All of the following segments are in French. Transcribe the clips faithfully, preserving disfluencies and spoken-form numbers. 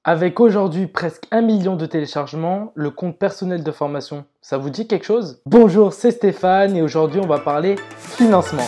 Avec aujourd'hui presque un million de téléchargements, le compte personnel de formation, ça vous dit quelque chose? Bonjour, c'est Stéphane et aujourd'hui on va parler financement.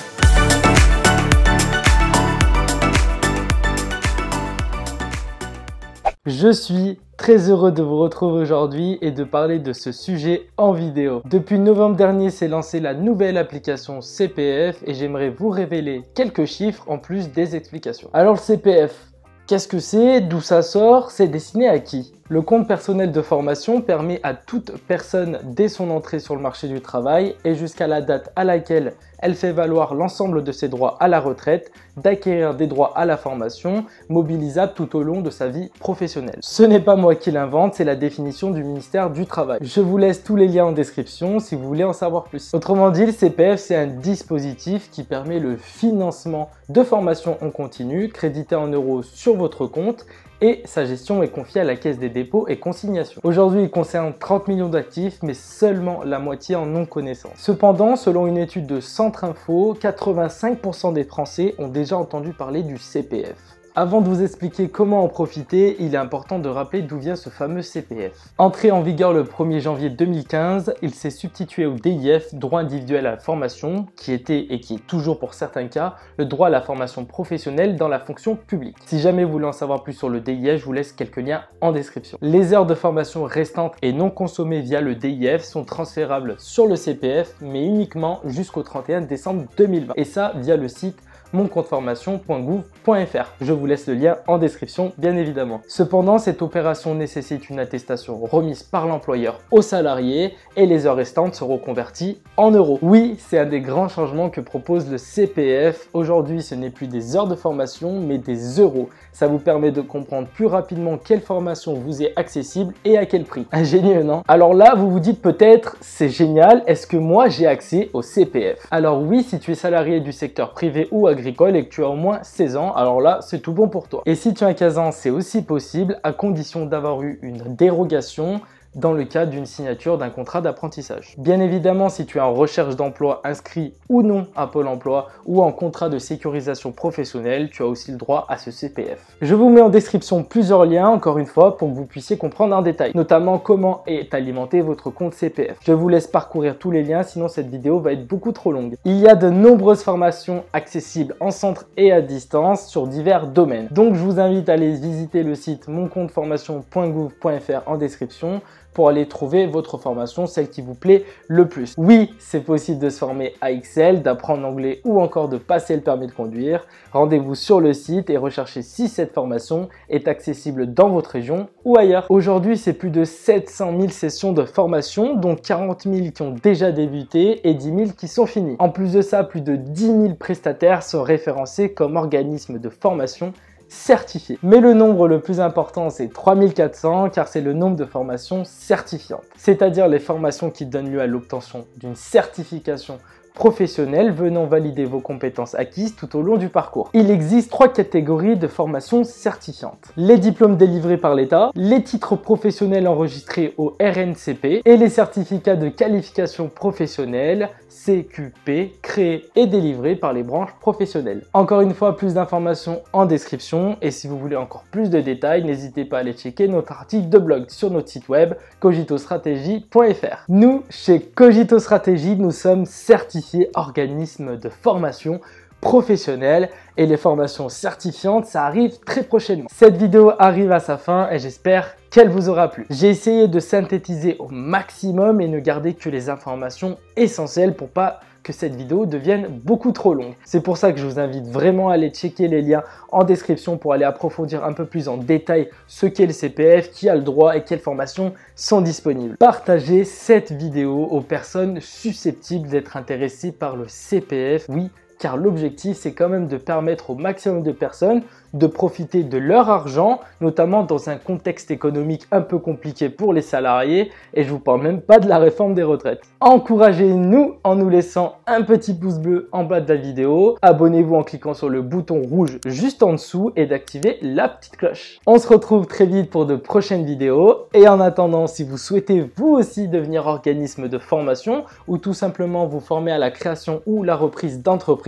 Je suis très heureux de vous retrouver aujourd'hui et de parler de ce sujet en vidéo. Depuis novembre dernier, s'est lancée la nouvelle application C P F et j'aimerais vous révéler quelques chiffres en plus des explications. Alors le C P F, qu'est-ce que c'est? D'où ça sort? C'est destiné à qui? Le compte personnel de formation permet à toute personne dès son entrée sur le marché du travail et jusqu'à la date à laquelle elle fait valoir l'ensemble de ses droits à la retraite, d'acquérir des droits à la formation mobilisables tout au long de sa vie professionnelle. Ce n'est pas moi qui l'invente, c'est la définition du ministère du Travail. Je vous laisse tous les liens en description si vous voulez en savoir plus. Autrement dit, le C P F, c'est un dispositif qui permet le financement de formations en continu crédité en euros sur votre compte et sa gestion est confiée à la Caisse des dépôts et consignations. Aujourd'hui, il concerne trente millions d'actifs, mais seulement la moitié en ont connaissance. Cependant, selon une étude de Centre Info, quatre-vingt-cinq pour cent des Français ont déjà entendu parler du C P F. Avant de vous expliquer comment en profiter, il est important de rappeler d'où vient ce fameux C P F. Entré en vigueur le premier janvier deux mille quinze, il s'est substitué au D I F, droit individuel à la formation, qui était et qui est toujours pour certains cas, le droit à la formation professionnelle dans la fonction publique. Si jamais vous voulez en savoir plus sur le D I F, je vous laisse quelques liens en description. Les heures de formation restantes et non consommées via le D I F sont transférables sur le C P F, mais uniquement jusqu'au trente et un décembre deux mille vingt. Et ça via le site mon compte formation point gouv point F R. Je vous laisse le lien en description, bien évidemment. Cependant, cette opération nécessite une attestation remise par l'employeur aux salariés et les heures restantes seront converties en euros. Oui, c'est un des grands changements que propose le C P F. Aujourd'hui, ce n'est plus des heures de formation, mais des euros. Ça vous permet de comprendre plus rapidement quelle formation vous est accessible et à quel prix. Ingénieux, non? Alors là, vous vous dites peut-être, c'est génial, est-ce que moi j'ai accès au C P F? Alors oui, si tu es salarié du secteur privé ou agricole, agricole et que tu as au moins seize ans, alors là c'est tout bon pour toi. Et si tu as quinze ans, c'est aussi possible à condition d'avoir eu une dérogation dans le cadre d'une signature d'un contrat d'apprentissage. Bien évidemment, si tu es en recherche d'emploi inscrit ou non à Pôle emploi ou en contrat de sécurisation professionnelle, tu as aussi le droit à ce C P F. Je vous mets en description plusieurs liens, encore une fois, pour que vous puissiez comprendre en détail, notamment comment est alimenté votre compte C P F. Je vous laisse parcourir tous les liens, sinon cette vidéo va être beaucoup trop longue. Il y a de nombreuses formations accessibles en centre et à distance sur divers domaines. Donc je vous invite à aller visiter le site mon compte formation point gouv point F R en description pour aller trouver votre formation, celle qui vous plaît le plus. Oui, c'est possible de se former à Excel, d'apprendre l'anglais ou encore de passer le permis de conduire. Rendez-vous sur le site et recherchez si cette formation est accessible dans votre région ou ailleurs. Aujourd'hui, c'est plus de sept cent mille sessions de formation, dont quarante mille qui ont déjà débuté et dix mille qui sont finies. En plus de ça, plus de dix mille prestataires sont référencés comme organismes de formation certifiés. Mais le nombre le plus important, c'est trois mille quatre cents, car c'est le nombre de formations certifiantes, c'est-à-dire les formations qui donnent lieu à l'obtention d'une certification professionnels venant valider vos compétences acquises tout au long du parcours. Il existe trois catégories de formations certifiantes. Les diplômes délivrés par l'État, les titres professionnels enregistrés au R N C P et les certificats de qualification professionnelle C Q P créés et délivrés par les branches professionnelles. Encore une fois, plus d'informations en description et si vous voulez encore plus de détails, n'hésitez pas à aller checker notre article de blog sur notre site web cogito stratégie point F R. Nous, chez Cogito Stratégie, nous sommes certifiés organisme de formation professionnelle et les formations certifiantes, ça arrive très prochainement. Cette vidéo arrive à sa fin et j'espère qu'elle vous aura plu. J'ai essayé de synthétiser au maximum et ne garder que les informations essentielles pour pas que cette vidéo devienne beaucoup trop longue. C'est pour ça que je vous invite vraiment à aller checker les liens en description pour aller approfondir un peu plus en détail ce qu'est le C P F, qui a le droit et quelles formations sont disponibles. Partagez cette vidéo aux personnes susceptibles d'être intéressées par le C P F. Oui, car l'objectif, c'est quand même de permettre au maximum de personnes de profiter de leur argent, notamment dans un contexte économique un peu compliqué pour les salariés, et je vous parle même pas de la réforme des retraites. Encouragez-nous en nous laissant un petit pouce bleu en bas de la vidéo, abonnez-vous en cliquant sur le bouton rouge juste en dessous et d'activer la petite cloche. On se retrouve très vite pour de prochaines vidéos, et en attendant, si vous souhaitez vous aussi devenir organisme de formation ou tout simplement vous former à la création ou la reprise d'entreprise,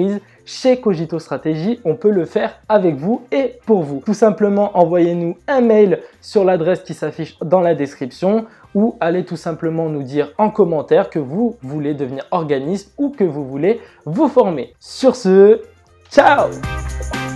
chez Cogito Stratégie, on peut le faire avec vous et pour vous. Tout simplement, envoyez-nous un mail sur l'adresse qui s'affiche dans la description ou allez tout simplement nous dire en commentaire que vous voulez devenir organisme ou que vous voulez vous former. Sur ce, ciao!